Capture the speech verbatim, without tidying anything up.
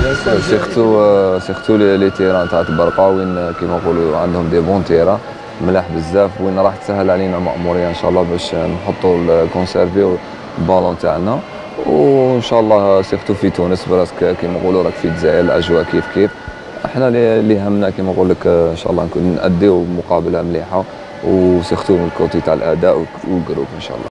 سيرتو سيرتو لي تيران تاع تبرقه وين كيما نقولوا عندهم دي بون تيران ملاح بزاف، وين راح تسهل علينا مأموريه ان شاء الله باش نحطوا الكونسيرفيو البالون تاعنا. وان شاء الله سيرتو في تونس براسك كيما نقولوا راك في الجزائر الاجواء كيف كيف. احنا اللي همنا كيما نقول لك ان شاء الله نكون نأديو مقابله مليحه، وسيرتو من الكوتي تاع الاداء والجروب ان شاء الله.